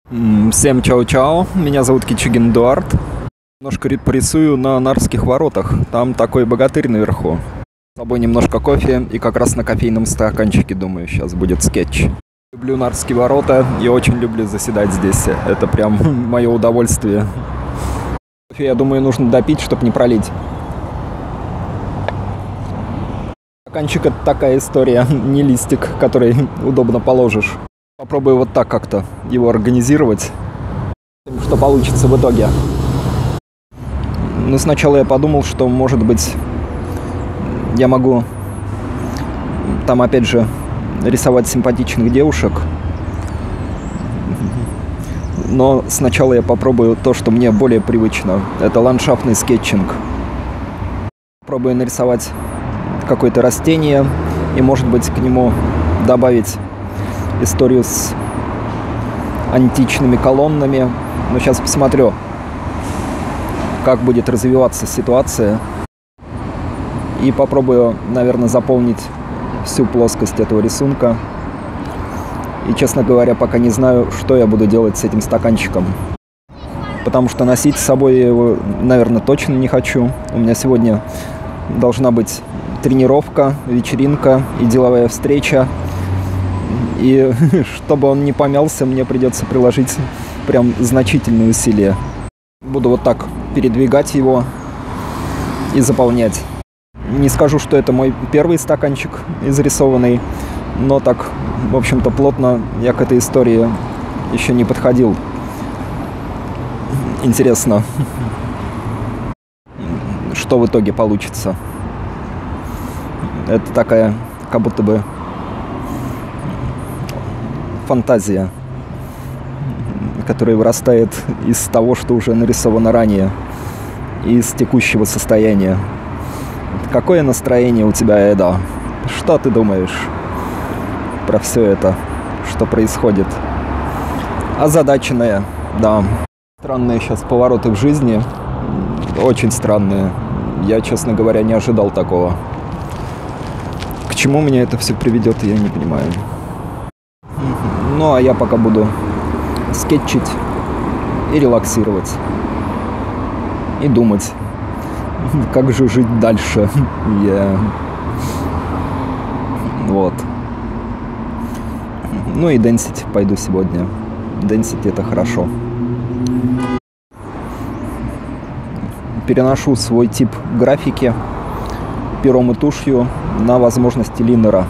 Всем чао-чао, меня зовут Кичигин Эдуард. Немножко порисую на Нарвских воротах, там такой богатырь наверху. С собой немножко кофе и как раз на кофейном стаканчике, думаю, сейчас будет скетч. Люблю Нарвские ворота и очень люблю заседать здесь, это прям мое удовольствие. Кофе, я думаю, нужно допить, чтобы не пролить. Стаканчик — это такая история, не листик, который удобно положишь. Попробую вот так как-то его организировать, что получится в итоге. Но сначала я подумал, что, может быть, я могу там, опять же, рисовать симпатичных девушек. Но сначала я попробую то, что мне более привычно. Это ландшафтный скетчинг. Попробую нарисовать какое-то растение и, может быть, к нему добавить историю с античными колоннами. Но сейчас посмотрю, как будет развиваться ситуация. И попробую, наверное, заполнить всю плоскость этого рисунка. И, честно говоря, пока не знаю, что я буду делать с этим стаканчиком. Потому что носить с собой я его, наверное, точно не хочу. У меня сегодня должна быть тренировка, вечеринка и деловая встреча. И чтобы он не помялся, мне придется приложить прям значительные усилия. Буду вот так передвигать его и заполнять. Не скажу, что это мой первый стаканчик изрисованный, но так, в общем-то, плотно я к этой истории еще не подходил. Интересно, что в итоге получится. Это такая, как будто бы, фантазия, которая вырастает из того, что уже нарисовано ранее, из текущего состояния. Какое настроение у тебя, Эда? Что ты думаешь про все это, что происходит? Озадаченная, да. Странные сейчас повороты в жизни, очень странные. Я, честно говоря, не ожидал такого. К чему меня это все приведет, я не понимаю. Ну, а я пока буду скетчить и релаксировать. И думать, как же жить дальше. Вот. Ну и денсить пойду сегодня. Денсить — это хорошо. Переношу свой тип графики пером и тушью на возможности линнера.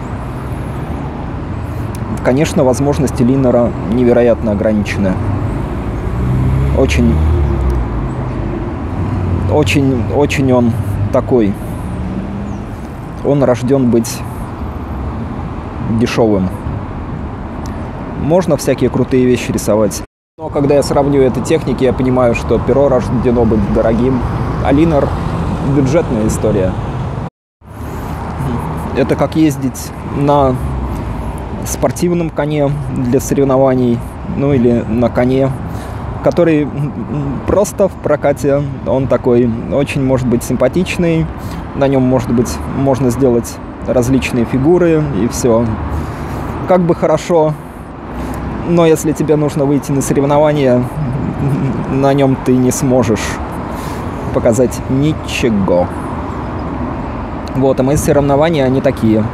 Конечно, возможности линнера невероятно ограничены. Очень он такой. Он рожден быть дешевым. Можно всякие крутые вещи рисовать. Но когда я сравню эти техники, я понимаю, что перо рождено быть дорогим, а линнер — бюджетная история. Это как ездить на спортивном коне для соревнований, ну или на коне, который просто в прокате. Он такой очень, может быть, симпатичный. На нем, может быть, можно сделать различные фигуры и все. Как бы хорошо, но если тебе нужно выйти на соревнования, на нем ты не сможешь показать ничего. Вот, а мои соревнования, они такие.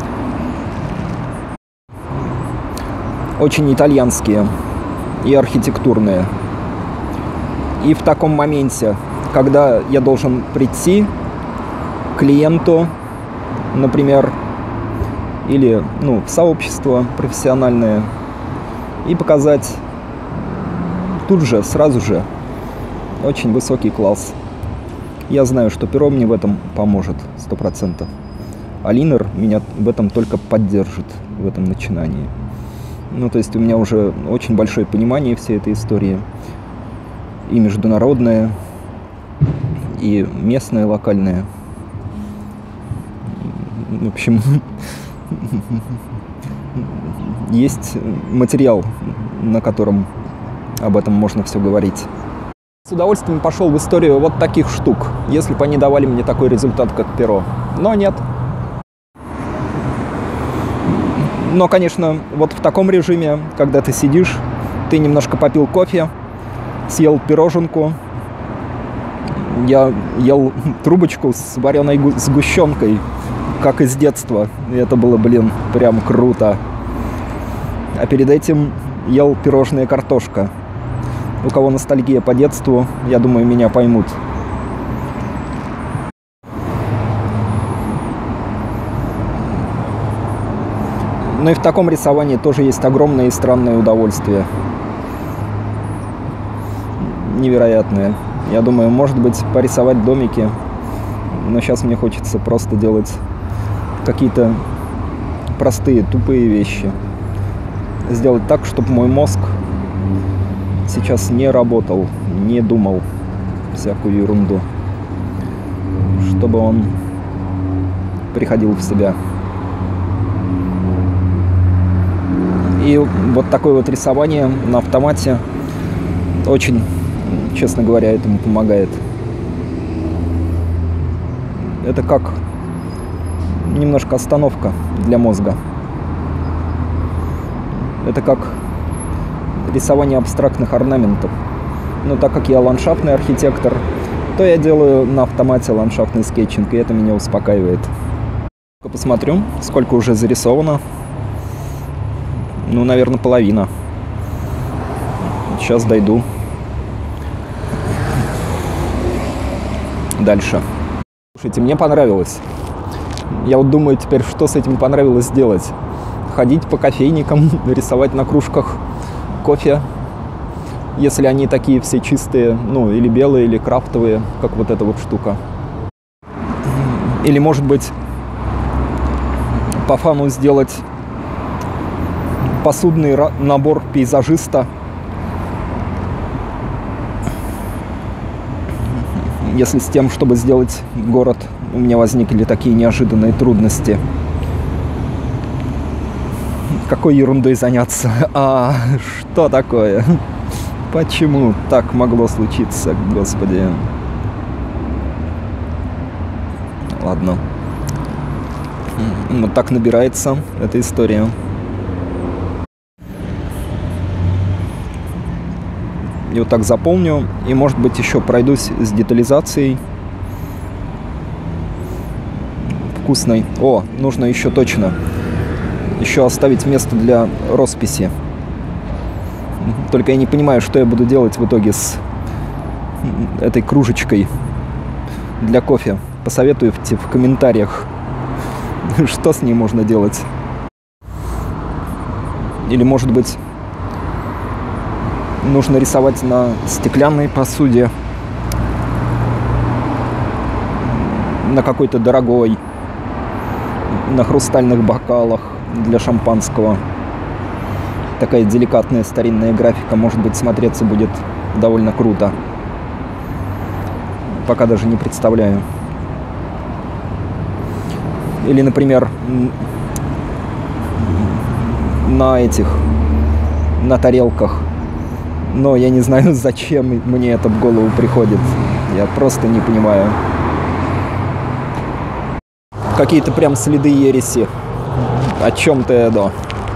Очень итальянские и архитектурные. И в таком моменте, когда я должен прийти к клиенту, например, или в сообщество профессиональное, и показать тут же, сразу же, очень высокий класс. Я знаю, что перо мне в этом поможет 100%. А линнер меня в этом только поддержит, в этом начинании. То есть у меня уже очень большое понимание всей этой истории. И международное, и местное, локальное. В общем, есть материал, на котором об этом можно все говорить. С удовольствием пошел в историю вот таких штук, если бы они давали мне такой результат, как перо. Но нет. Но, конечно, вот в таком режиме, когда ты сидишь Ты немножко попил кофе, съел пироженку. Я ел трубочку с вареной сгущенкой, как из детства. И это было, блин, прям круто. А перед этим ел пирожное картошка. У кого ностальгия по детству, я думаю, меня поймут. Ну и в таком рисовании тоже есть огромное и странное удовольствие. Невероятное. Я думаю, может быть, порисовать домики. Но сейчас мне хочется просто делать какие-то простые, тупые вещи. Сделать так, чтобы мой мозг сейчас не работал, не думал всякую ерунду. Чтобы он приходил в себя. И вот такое вот рисование на автомате очень, честно говоря, этому помогает. Это как немножко остановка для мозга. Это как рисование абстрактных орнаментов. Но так как я ландшафтный архитектор, то я делаю на автомате ландшафтный скетчинг, и это меня успокаивает. Посмотрю, сколько уже зарисовано. Ну, наверное, половина. Сейчас дойду. Дальше. Слушайте, мне понравилось. Я вот думаю теперь, что с этим понравилось сделать. Ходить по кофейникам, рисовать на кружках кофе. Если они такие все чистые, ну, или белые, или крафтовые, как вот эта вот штука. Или, может быть, по фану сделать посудный набор пейзажиста. Если с тем, чтобы сделать город, у меня возникли такие неожиданные трудности. Какой ерундой заняться? А что такое? Почему так могло случиться, Господи? Ладно. Вот так набирается эта история. И вот так заполню. И, может быть, еще пройдусь с детализацией. Вкусной. О, нужно еще точно. Еще оставить место для росписи. Только я не понимаю, что я буду делать в итоге с этой кружечкой для кофе. Посоветуйте в комментариях, что с ней можно делать. Или, может быть, нужно рисовать на стеклянной посуде, на какой-то дорогой, на хрустальных бокалах для шампанского. Такая деликатная старинная графика, может быть, смотреться будет довольно круто. Пока даже не представляю. Или, например, на тарелках. Но я не знаю, зачем мне это в голову приходит. Я просто не понимаю. Какие-то прям следы ереси. О чем-то это.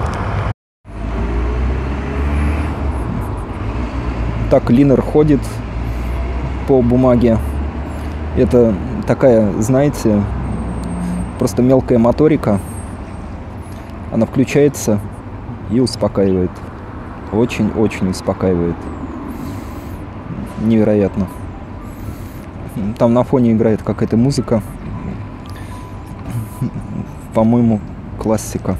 Так линер ходит по бумаге. Это такая, знаете, просто мелкая моторика. Она включается и успокаивает. Очень-очень успокаивает. Невероятно. Там на фоне играет какая-то музыка. По-моему, классика.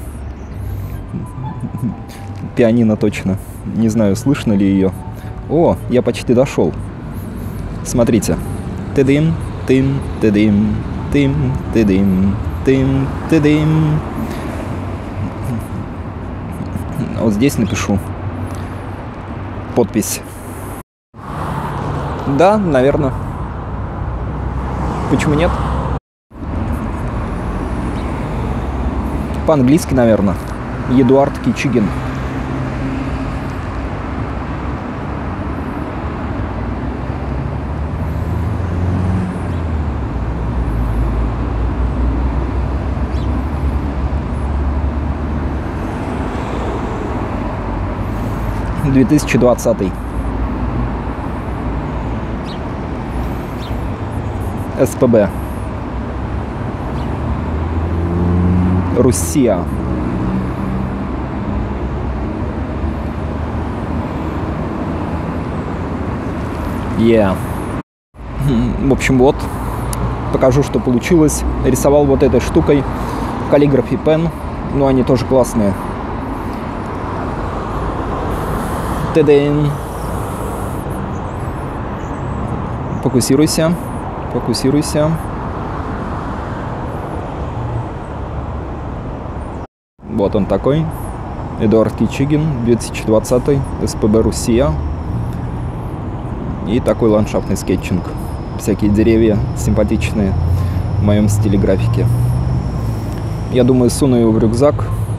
Пианино точно. Не знаю, слышно ли ее. О, я почти дошел. Смотрите. Ты-дым, тым, ты-дым, тым, ты-дым, тым, ты-дым. Вот здесь напишу подпись. Да, наверное. Почему нет? По-английски, наверное. Эдуард Кичигин. 2020. СПБ. Россия. В общем, вот. Покажу, что получилось. Рисовал вот этой штукой. Calligraphy Pen. Ну, они тоже классные. Теден. Фокусируйся. Фокусируйся. Вот он такой. Эдуард Кичигин, 2020, СПБ Россия. И такой ландшафтный скетчинг. Всякие деревья симпатичные в моем стиле графики. Я думаю, суну его в рюкзак.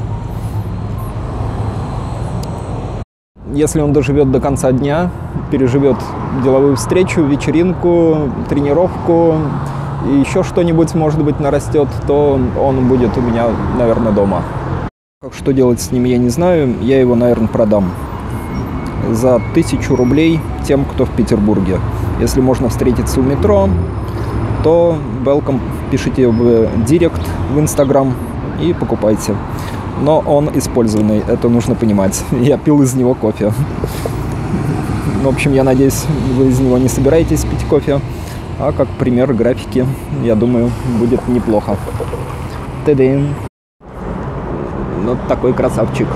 Если он доживет до конца дня, переживет деловую встречу, вечеринку, тренировку и еще что-нибудь, может быть, нарастет, то он будет у меня, наверное, дома. Как что делать с ним, я не знаю. Я его, наверное, продам за 1000 рублей тем, кто в Петербурге. Если можно встретиться у метро, то welcome, пишите в директ в Инстаграм и покупайте. Но он использованный, это нужно понимать. Я пил из него кофе. В общем, я надеюсь, вы из него не собираетесь пить кофе. А как пример графики, я думаю, будет неплохо. Тедин. Вот такой красавчик.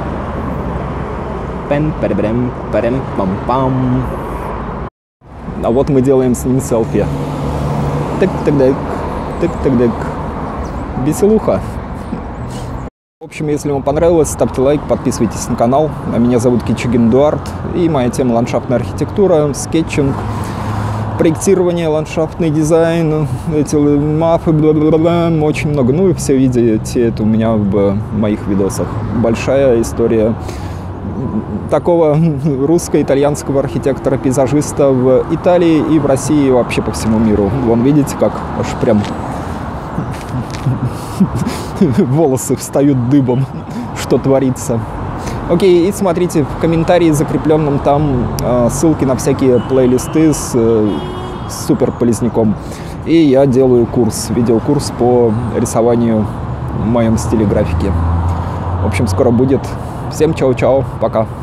Пам-пам-пам-пам. А вот мы делаем с ним селфи. Тык-тык-дык, тык-тык-дык. Веселуха. В общем, если вам понравилось, ставьте лайк, подписывайтесь на канал. А меня зовут Кичигин Эдуард. И моя тема ландшафтная архитектура, скетчинг, проектирование, ландшафтный дизайн, эти мафы, бла-бла-бла, очень много. Ну и все видите это у меня в моих видосах. Большая история такого русско-итальянского архитектора-пейзажиста в Италии и в России, и вообще по всему миру. Вон, видите, как аж прям волосы встают дыбом, что творится. Окей, и смотрите в комментарии, закрепленном там, ссылки на всякие плейлисты с супер полезняком. И я делаю курс, видеокурс по рисованию в моем стиле графики. В общем, скоро будет. Всем чао-чао, пока.